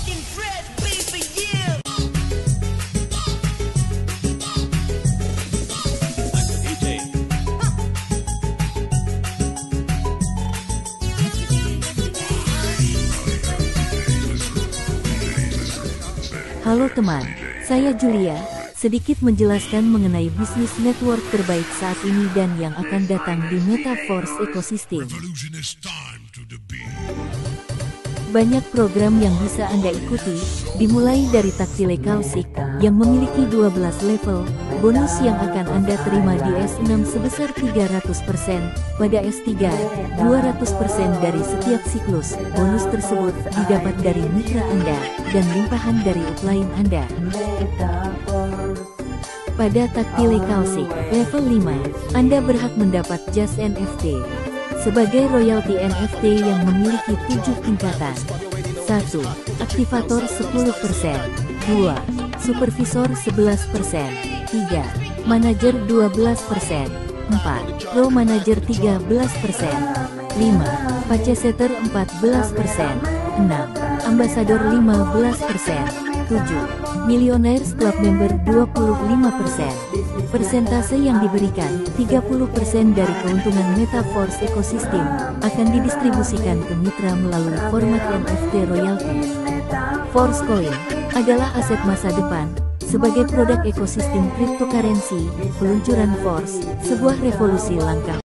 Halo teman, saya Julia, sedikit menjelaskan mengenai bisnis network terbaik saat ini dan yang akan datang di Metaverse Ecosystem. Banyak program yang bisa Anda ikuti, dimulai dari Tactile Classic, yang memiliki 12 level, bonus yang akan Anda terima di S6 sebesar 300%, pada S3, 200% dari setiap siklus. Bonus tersebut didapat dari mitra Anda, dan limpahan dari upline Anda. Pada Tactile Classic, level 5, Anda berhak mendapat Just NFT. Sebagai royalti NFT yang memiliki 7 tingkatan. 1. Aktivator 10%. 2. Supervisor 11%. 3. Manajer 12%. 4. Pro Manager 13%. 5. Pacesetter 14%. 6. Ambasador 15%. 7. Millionaires Club Member 25%. Persentase yang diberikan, 30% dari keuntungan Metaverse Ecosystem, akan didistribusikan ke mitra melalui format NFT royalty. Force Coin adalah aset masa depan. Sebagai produk ekosistem cryptocurrency, peluncuran Force, sebuah revolusi langkah